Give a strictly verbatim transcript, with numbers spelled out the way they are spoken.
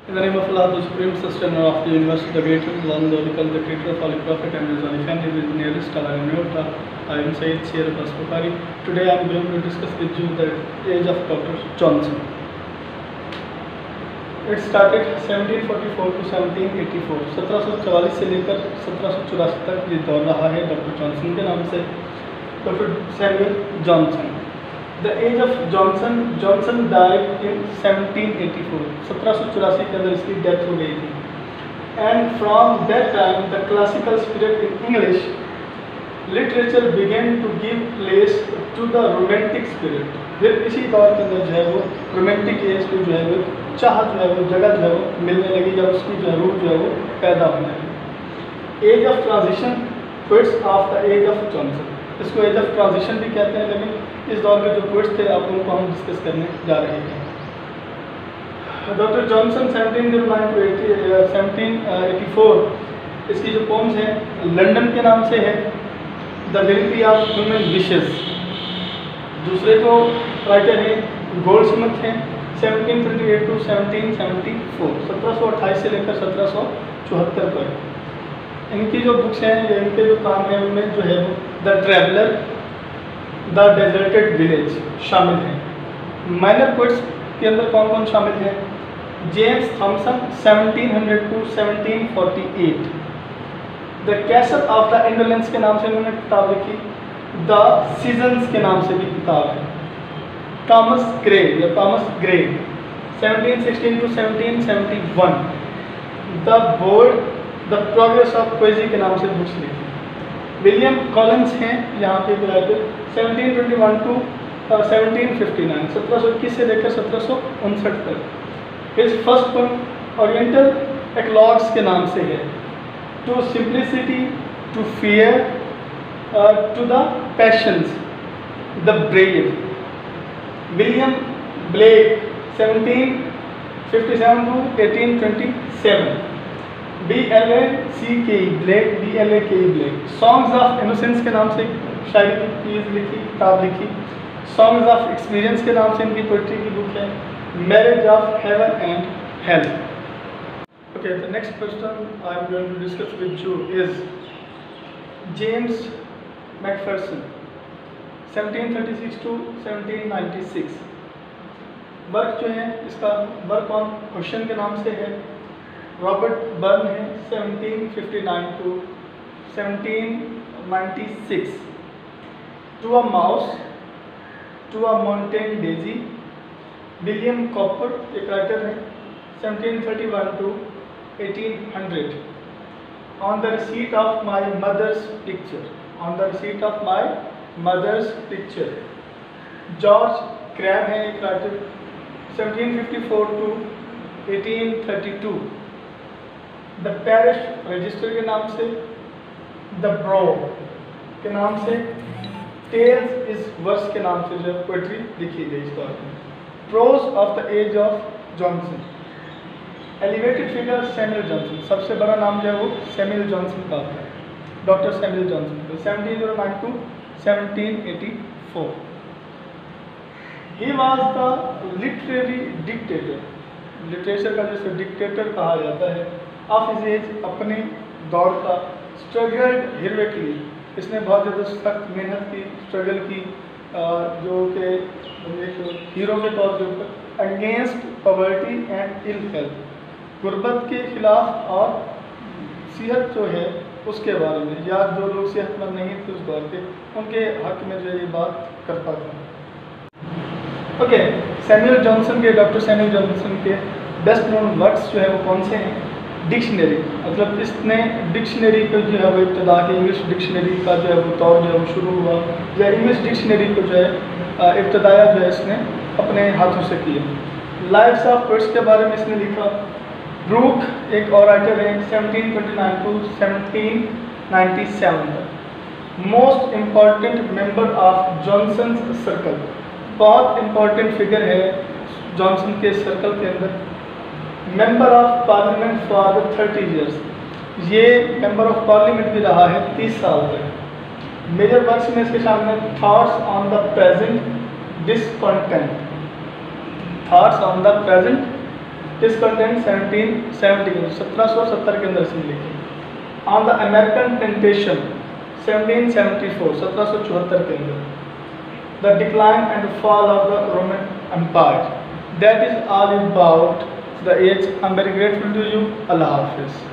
In the name of Allah, the Supreme Sustainer of the Universe, the Greater, the One, the Holy, the Creator of Holy Prophet and his Holy Family, with the nearest Allah and Newta, I am Sayyid Sir Abbas Bukhari. Today I am going to discuss with you the age of Doctor Johnson. It started seventeen forty-four to seventeen eighty-four. सत्रह सौ चवालीस से लेकर सत्रह सौ चौरासी तक ये दौर रहा है डॉक्टर जॉनसन के नाम से, doctor Samuel Johnson. The age of Johnson, Johnson died in seventeen eighty-four. सत्रह सौ चौरासी के अंदर इसकी डेथ हो गई थी. And from that time, the classical spirit in English literature began to give place to the romantic spirit. फिर इसी दौर के अंदर जो है वो रोमांटिक एज को जो है वो चाह जो है वो जगह जो है वो मिलने लगी, जब उसकी जो है रूह जो है वो पैदा होने लगी. Age of transition, poets of the age of Johnson. इसको एज ऑफ ट्रांजिशन भी कहते हैं, लेकिन इस दौर के जो पोइट्स थे आप उनको हम डिस्कस करने जा रहे हैं. Doctor Johnson seventeen O nine to seventeen eighty four, इसकी जो पोम्स हैं लंदन के नाम से है, the lyric of human wishes. दूसरे को राइटर हैं गोल्डस्मिथ हैं, seventeen twenty eight to seventeen seventy four, सत्रह सौ अट्ठाईस से लेकर सत्रह सौ चौहत्तर पर. इनकी जो बुक्स हैं या इनके जो काम हैं उनमें जो है वो the traveller, the deserted village शामिल हैं. माइनर पोइट्स के अंदर कौन कौन शामिल हैं? James Thomson seventeen hundred to seventeen forty eight. The castle of the indolence के नाम से उन्होंने किताब लिखी. द सीजन्स के नाम से भी किताब है. थॉमस ग्रे या Thomas Gray seventeen sixteen to seventeen seventy one. The bard, the progress of poesy के नाम से बुक्स लिखी. विलियम कॉलिंस हैं यहाँ पे writer, seventeen twenty one to seventeen fifty nine, सत्रह सौ इक्कीस से लेकर सत्रह सौ उनसठ तक. His first poem oriental eclogues के नाम से है. To simplicity, to fear, to the passions, the brave. William Blake seventeen fifty seven to eighteen twenty seven. B L A C K Blake, B L ए के black. Songs of innocence के नाम से शायरी की चीज़ लिखी, किताब लिखी. सॉन्ग्स ऑफ एक्सपीरियंस के नाम से इनकी पोइट्री की बुक है. Marriage of heaven and hell. Okay, the next question I am going to discuss with you is James Macpherson seventeen thirty six to seventeen ninety six. Work जो है इसका work on question के नाम से है. Robert Burn है seventeen fifty nine to seventeen ninety six. To a mouse, to a mountain daisy. William Cowper एक writer है, seventeen thirty one to eighteen hundred. On the receipt of my mother's picture, on the receipt of my mother's picture. George Crabbe है एक writer, seventeen fifty four to eighteen thirty two. The parish register के नाम से, the bro के नाम से, tales is verse के नाम से जो पोइट्री लिखी गई इस दौर में. Prose of the age of Johnson. Elevated figure Samuel Johnson, सबसे बड़ा नाम जो है वो सैमुअल जॉनसन का है, doctor Samuel Johnson. Seventeen O nine to seventeen eighty four. He was the literary dictator, literature का जैसे डिक्टेटर कहा जाता है, ऑफ हिज एज, अपने दौर का. स्ट्रगल्ड हीरोइकली, इसने बहुत ज़्यादा सख्त मेहनत की, स्ट्रगल की, जो कि एक हीरो के तौर के ऊपर. Against poverty and ill health, गुर्बत के खिलाफ और सेहत जो है उसके बारे में, या जो लोग सेहतमंद नहीं थे उस दौर के, उनके हक में जो ये बात करता था. ओके, सैमुअल जॉनसन के, डॉक्टर सैमुअल जॉनसन के बेस्ट नोन वर्क्स जो है वो कौन से हैं? डिक्शनरी, मतलब इसने डिक्शनरी को जो है वो इब्तदा की, इंग्लिश डिक्शनरी का जो है वो दौर जो है वो शुरू हुआ, या इंग्लिश डिक्शनरी को जो है इब्तदाया जो है इसने अपने हाथों से किया. लाइव्स ऑफ पोएट्स के बारे में इसने लिखा. ब्रूक एक और राइटर है, seventeen twenty nine to seventeen ninety seven तक. Most important member of Johnson circle, बहुत इम्पॉर्टेंट फिगर है जॉनसन के सर्कल के अंदर. Member of parliament for the thirty years, ये मेंबर ऑफ पार्लियामेंट भी रहा है तीस साल तक. मेजर वर्क्स में इसके सामने thoughts on the present discontent, thoughts on the present discontent seventeen seventy के सत्रह सौ सत्तर के अंदर से लिखी। On the American temptation seventeen seventy four सत्रह सौ चौहत्तर के अंदर। The decline and fall of the Roman empire. That is all about the age. I am very grateful to you. अल्लाह हाफिज़।